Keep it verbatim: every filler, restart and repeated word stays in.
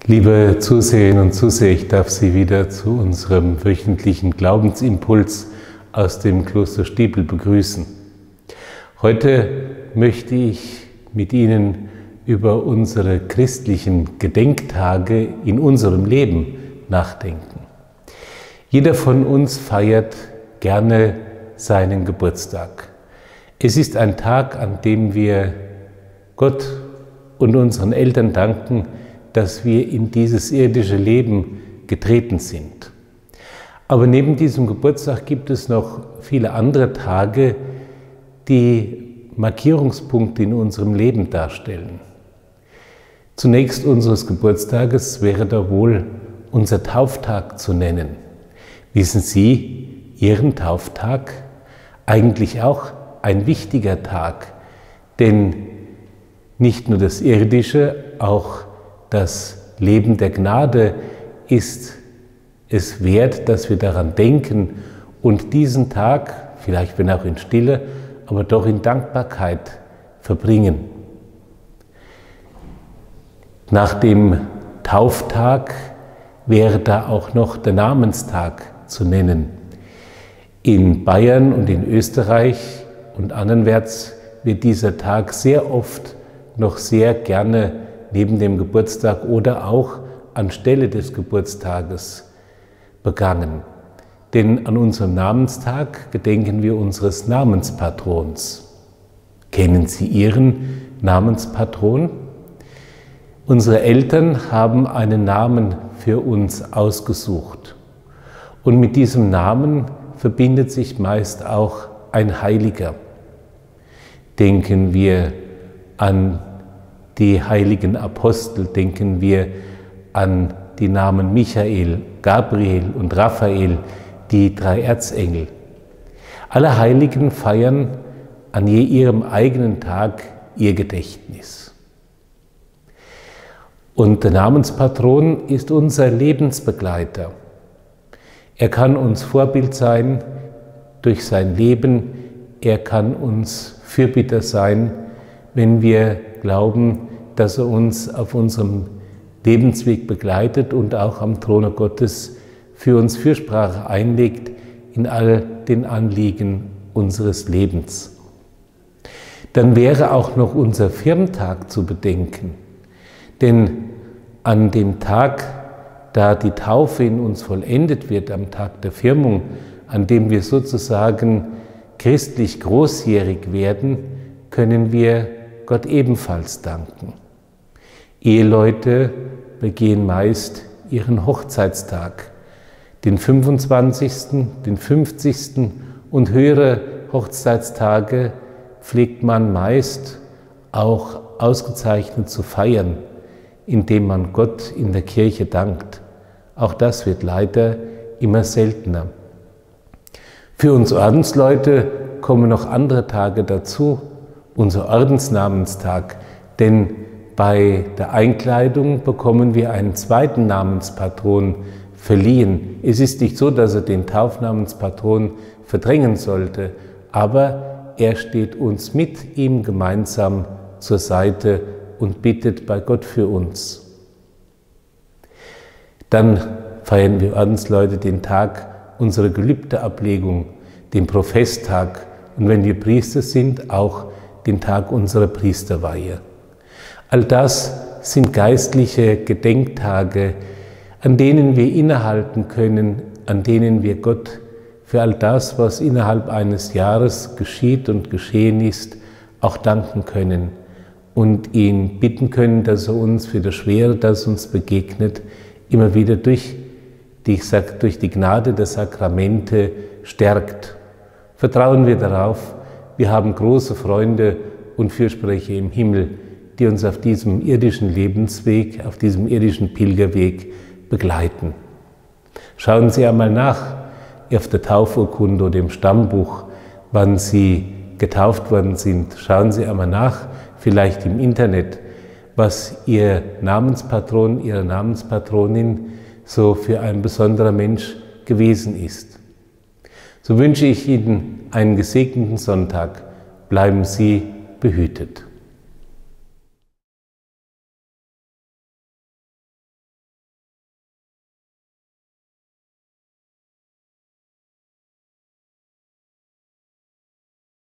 Liebe Zuseherinnen und Zuseher, ich darf Sie wieder zu unserem wöchentlichen Glaubensimpuls aus dem Kloster Stiepel begrüßen. Heute möchte ich mit Ihnen über unsere christlichen Gedenktage in unserem Leben nachdenken. Jeder von uns feiert gerne seinen Geburtstag. Es ist ein Tag, an dem wir Gott und unseren Eltern danken, dass wir in dieses irdische Leben getreten sind. Aber neben diesem Geburtstag gibt es noch viele andere Tage, die Markierungspunkte in unserem Leben darstellen. Zunächst unseres Geburtstages wäre da wohl unser Tauftag zu nennen. Wissen Sie, Ihren Tauftag? Eigentlich auch ein wichtiger Tag, denn nicht nur das Irdische, auch das Leben der Gnade ist es wert, dass wir daran denken und diesen Tag, vielleicht wenn auch in Stille, aber doch in Dankbarkeit verbringen. Nach dem Tauftag wäre da auch noch der Namenstag zu nennen. In Bayern und in Österreich und anderwärts wird dieser Tag sehr oft noch sehr gerne neben dem Geburtstag oder auch anstelle des Geburtstages begangen. Denn an unserem Namenstag gedenken wir unseres Namenspatrons. Kennen Sie Ihren Namenspatron? Unsere Eltern haben einen Namen für uns ausgesucht. Und mit diesem Namen verbindet sich meist auch ein Heiliger. Denken wir an die heiligen Apostel, denken wir an die Namen Michael, Gabriel und Raphael, die drei Erzengel. Alle Heiligen feiern an je ihrem eigenen Tag ihr Gedächtnis. Und der Namenspatron ist unser Lebensbegleiter. Er kann uns Vorbild sein durch sein Leben, er kann uns Fürbitter sein, wenn wir glauben, dass er uns auf unserem Lebensweg begleitet und auch am Throne Gottes für uns Fürsprache einlegt in all den Anliegen unseres Lebens. Dann wäre auch noch unser Firmtag zu bedenken, denn an dem Tag, da die Taufe in uns vollendet wird, am Tag der Firmung, an dem wir sozusagen christlich großjährig werden, können wir Gott ebenfalls danken. Eheleute begehen meist ihren Hochzeitstag, den fünfundzwanzigsten, den fünfzigsten und höhere Hochzeitstage pflegt man meist auch ausgezeichnet zu feiern, indem man Gott in der Kirche dankt. Auch das wird leider immer seltener. Für uns Ordensleute kommen noch andere Tage dazu, unser Ordensnamenstag, denn bei der Einkleidung bekommen wir einen zweiten Namenspatron verliehen. Es ist nicht so, dass er den Taufnamenspatron verdrängen sollte, aber er steht uns mit ihm gemeinsam zur Seite und bittet bei Gott für uns. Dann feiern wir Ordensleute den Tag unserer Gelübdeablegung, den Professtag und wenn wir Priester sind, auch den Tag unserer Priesterweihe. All das sind geistliche Gedenktage, an denen wir innehalten können, an denen wir Gott für all das, was innerhalb eines Jahres geschieht und geschehen ist, auch danken können und ihn bitten können, dass er uns für das Schwere, das uns begegnet, immer wieder durch die, durch die Gnade der Sakramente stärkt. Vertrauen wir darauf, wir haben große Freunde und Fürsprecher im Himmel, die uns auf diesem irdischen Lebensweg, auf diesem irdischen Pilgerweg begleiten. Schauen Sie einmal nach auf der Taufurkunde oder im Stammbuch, wann Sie getauft worden sind. Schauen Sie einmal nach, vielleicht im Internet, was Ihr Namenspatron, Ihre Namenspatronin so für ein besonderer Mensch gewesen ist. So wünsche ich Ihnen einen gesegneten Sonntag. Bleiben Sie behütet.